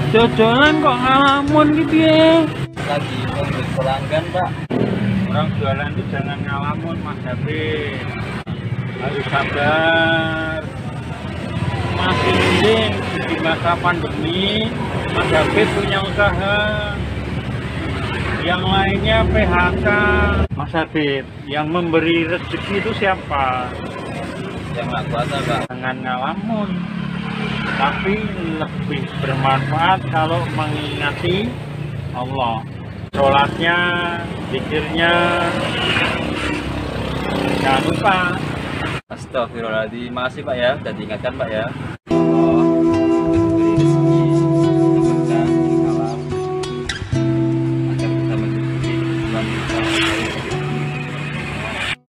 Jojolan kok ngalamun gitu ya. Lagi nunggu pelanggan, Pak. Orang jualan itu jangan ngalamun, Mas David. Harus sabar. Masih mending di masa pandemi, Mas David punya usaha. Yang lainnya PHK. Mas David, yang memberi rezeki itu siapa? Yang nggak kuasa, Pak. Jangan ngalamun. Tapi lebih bermanfaat kalau mengingati Allah. Sholatnya, zikirnya, jangan lupa. Astagfirullahaladzim. Makasih, Pak ya. Udah diingatkan, Pak ya.